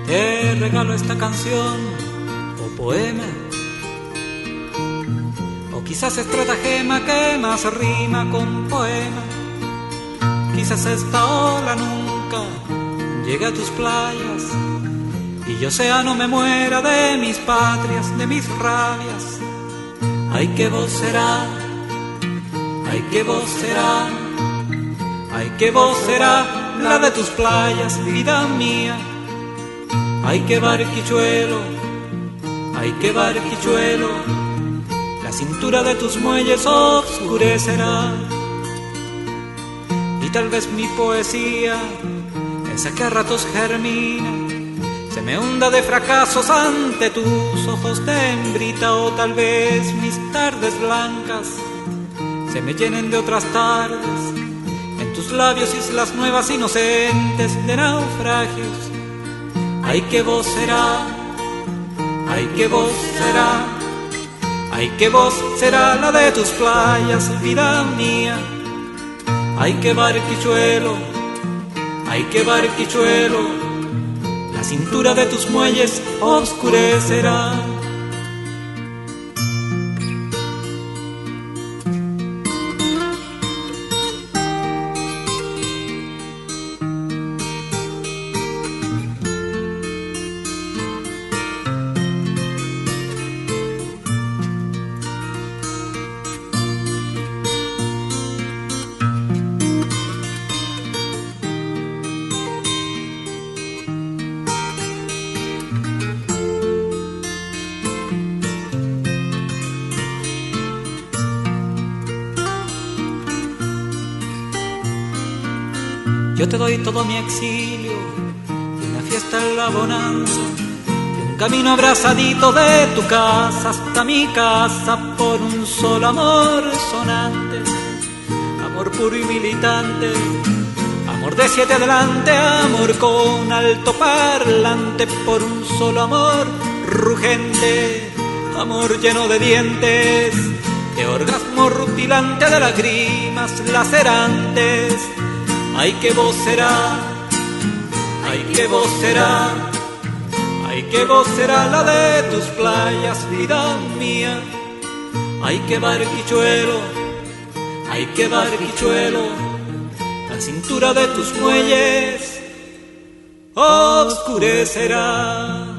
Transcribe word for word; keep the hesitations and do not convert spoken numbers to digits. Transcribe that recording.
Te regalo esta canción o poema, o quizás estratagema que más rima con poema. Quizás esta ola nunca llegue a tus playas y yo sea no me muera de mis patrias, de mis rabias. Ay, qué voz será, ay, qué voz será, ay, qué voz será la de tus playas, vida mía. Ay, qué barquichuelo, ay, qué barquichuelo, la cintura de tus muelles oscurecerá. Y tal vez mi poesía, esa que a ratos germina, se me hunda de fracasos ante tus ojos de hembrita. O tal vez mis tardes blancas se me llenen de otras tardes, en tus labios islas nuevas inocentes de naufragios. Ay, qué voz será, ay, qué voz será, ay, qué voz será la de tus playas, vida mía. Ay, qué barquichuelo, ay, qué barquichuelo, la cintura de tus muelles oscurecerá. Yo te doy todo mi exilio, y una fiesta en la bonanza, y un camino abrazadito de tu casa hasta mi casa, por un solo amor sonante, amor puro y militante, amor de siete adelante, amor con alto parlante, por un solo amor rugente, amor lleno de dientes, de orgasmo rutilante, de lágrimas lacerantes. Ay, qué voz será, ay, qué voz será, ay, qué voz será la de tus playas, vida mía. Ay, qué barquichuelo, ay, qué barquichuelo, la cintura de tus muelles oscurecerá.